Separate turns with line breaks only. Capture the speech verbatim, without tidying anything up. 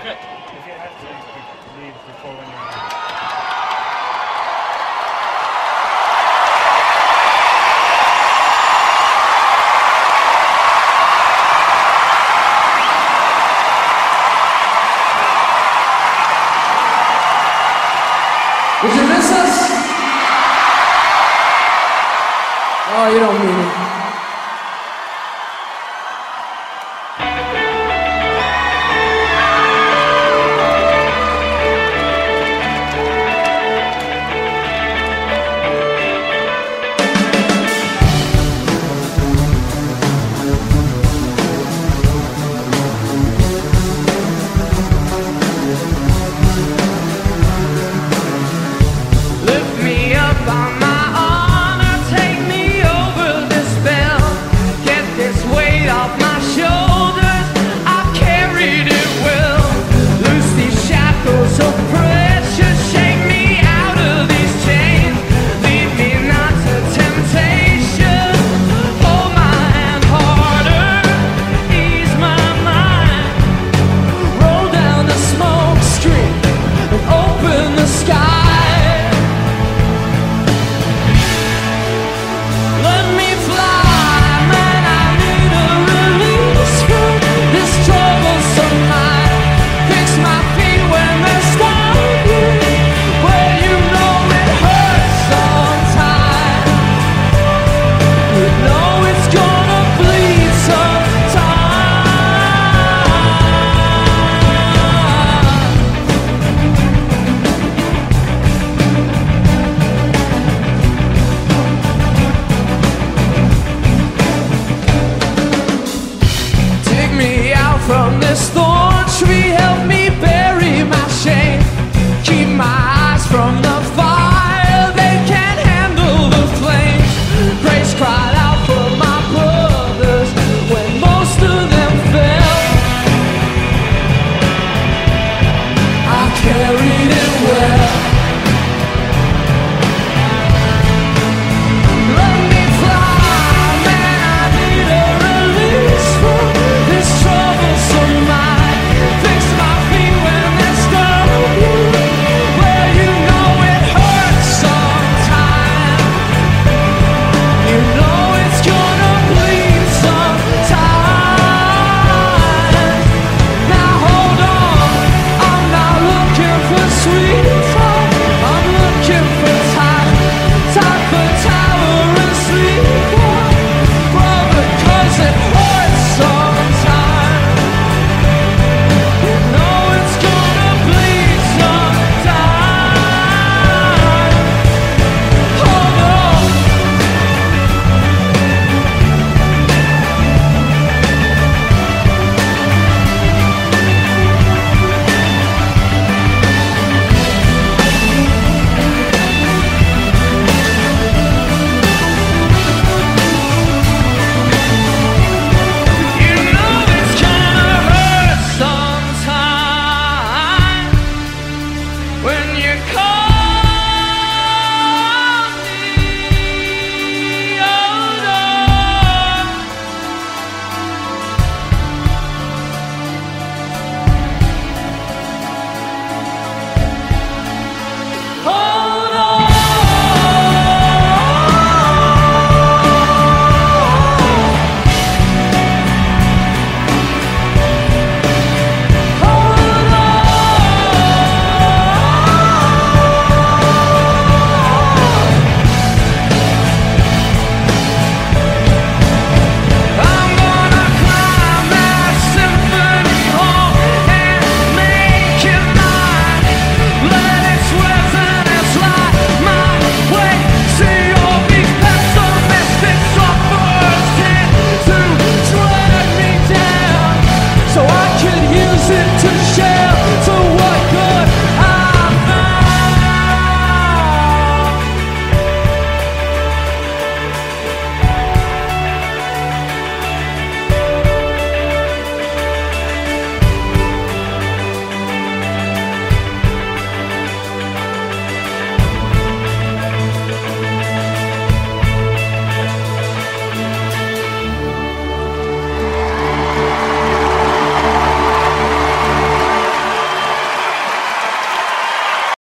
If you had to leave before when you're
Did you miss us? Oh, you don't mean it.
On my honor, take me over this bell. Get this weight off my shoulders. I've carried it well. Loose these shackles of pressure. Shake me out of these chains. Lead me not to temptation. Hold my hand harder. Ease my mind. Roll down the smoke street and open the sky. From this thorn tree, help me bury my shame. Keep my eyes from the fire, they can't handle the flames. Grace cried out for my brothers when most of them fell. I carried it well. Let me fly, man, I need a release from this troublesome mind. Fix my feet when they're stumbling, where you know it hurts sometimes. You know it's gonna bleed sometimes. Now hold on, I'm not looking for sweet talk. I'm looking for time, time for tower and sleep. Well, because it hurts sometimes. You know it's gonna bleed sometime. Hold on. You know it's gonna hurt sometime when you call me. Hold on. Hold on. Hold on. I'm gonna climb that symphony hall and make it mine. Let its resonance light my way. See all these pessimistic suffers tend to drag me down, so I could use it to